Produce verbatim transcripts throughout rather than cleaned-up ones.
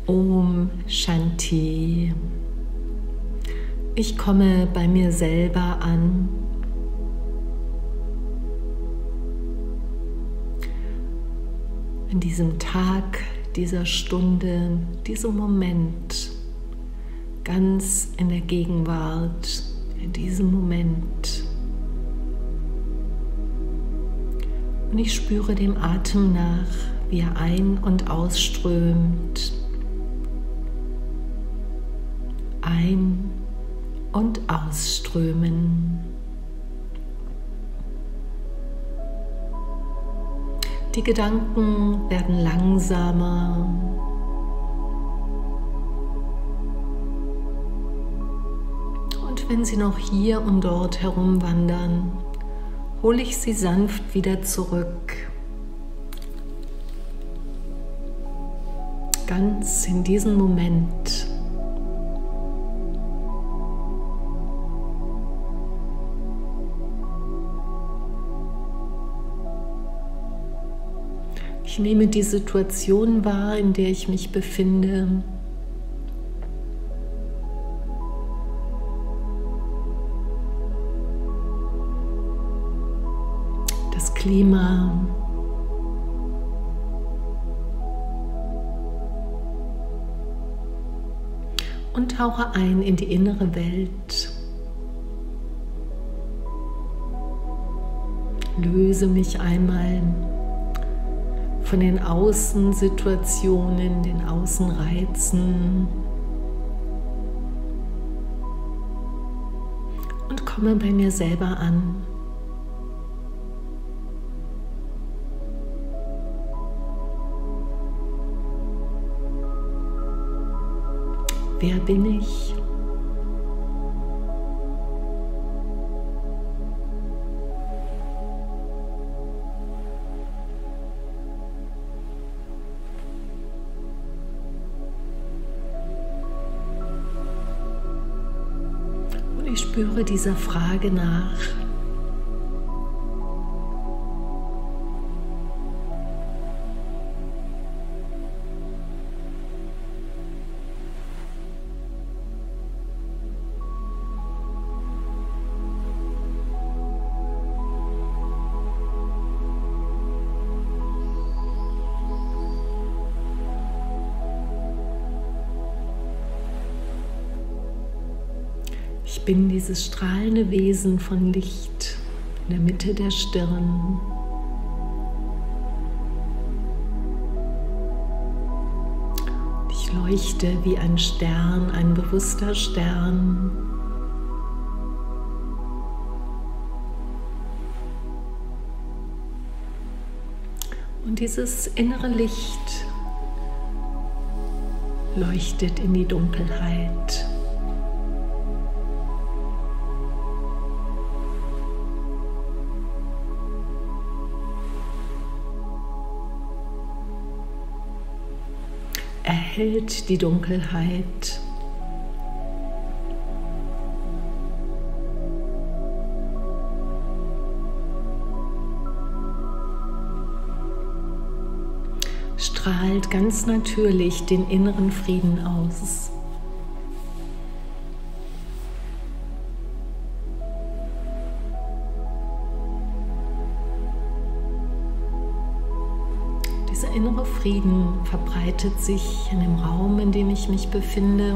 Om Shanti. Ich komme bei mir selber an. In diesem Tag, dieser Stunde, diesem Moment, ganz in der Gegenwart, in diesem Moment. Und ich spüre dem Atem nach, wie er ein- und ausströmt. Ein- und ausströmen. Die Gedanken werden langsamer. Und wenn sie noch hier und dort herumwandern, hole ich sie sanft wieder zurück. Ganz in diesem Moment. Ich nehme die Situation wahr, in der ich mich befinde. Das Klima. Und tauche ein in die innere Welt. Löse mich einmal von den Außensituationen, den Außenreizen und komme bei mir selber an. Wer bin ich? Und ich spüre dieser Frage nach. Ich bin dieses strahlende Wesen von Licht in der Mitte der Stirn. Ich leuchte wie ein Stern, ein bewusster Stern. Und dieses innere Licht leuchtet in die Dunkelheit. Erhellt die Dunkelheit. Strahlt ganz natürlich den inneren Frieden aus. Dieser innere Frieden verbreitet sich in dem Raum, in dem ich mich befinde.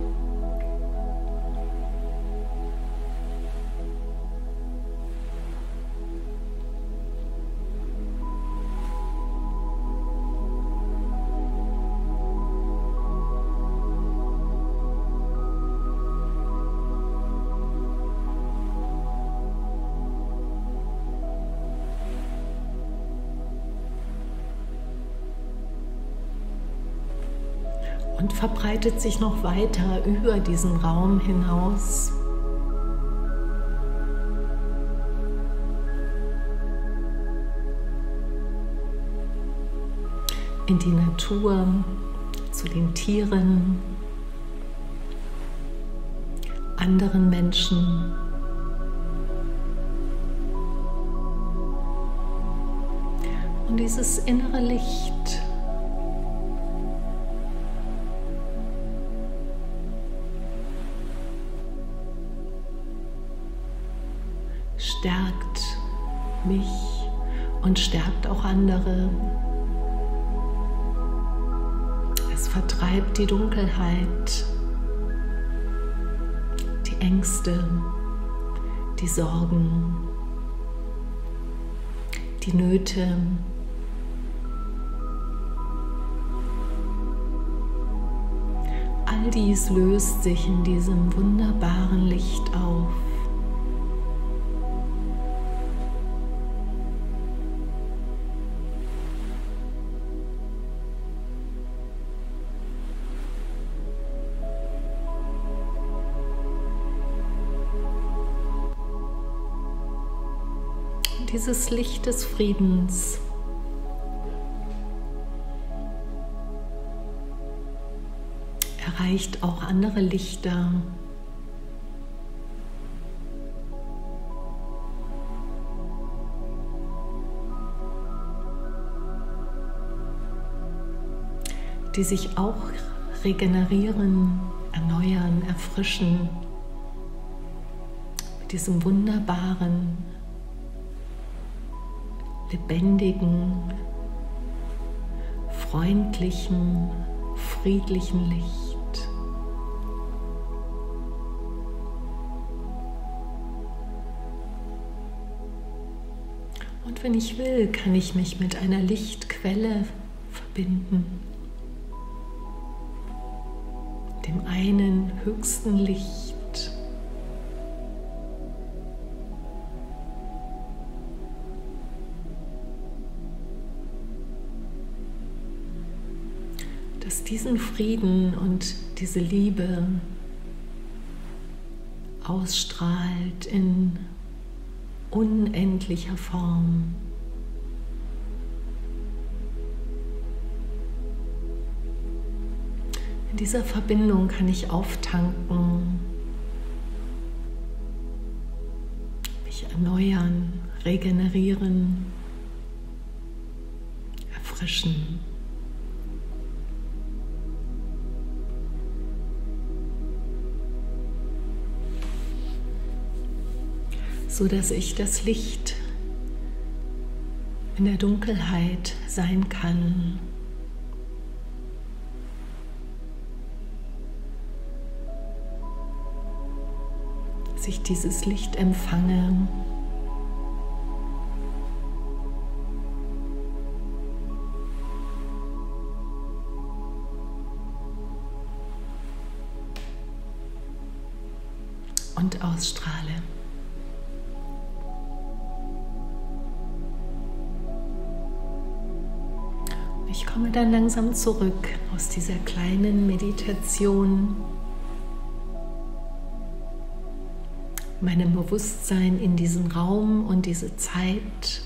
Und verbreitet sich noch weiter über diesen Raum hinaus. In die Natur, zu den Tieren, anderen Menschen. Und dieses innere Licht stärkt mich und stärkt auch andere. Es vertreibt die Dunkelheit, die Ängste, die Sorgen, die Nöte. All dies löst sich in diesem wunderbaren Licht auf. Und dieses Licht des Friedens erreicht auch andere Lichter. Die sich auch regenerieren, erneuern, erfrischen mit diesem wunderbaren, lebendigen, freundlichen, friedlichen Licht. Und wenn ich will, kann ich mich mit einer Lichtquelle verbinden, dem einen höchsten Licht. Das diesen Frieden und diese Liebe ausstrahlt in unendlicher Form. In dieser Verbindung kann ich auftanken, mich erneuern, regenerieren, erfrischen. So dass ich das Licht in der Dunkelheit sein kann. Dass ich dieses Licht empfange. Und ausstrahle. Ich komme dann langsam zurück aus dieser kleinen Meditation, meinem Bewusstsein in diesen Raum und diese Zeit,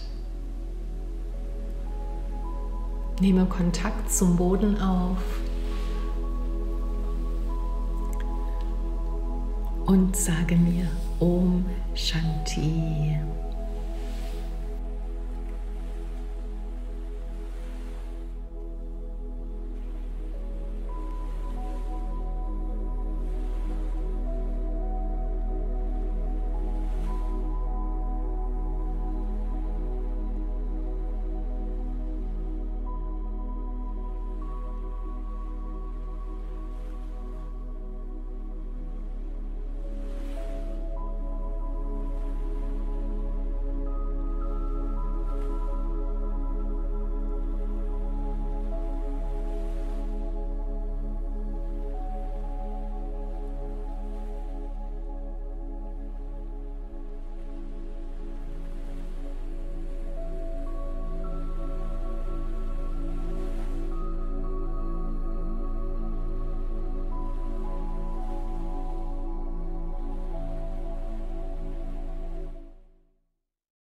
nehme Kontakt zum Boden auf und sage mir Om Shanti.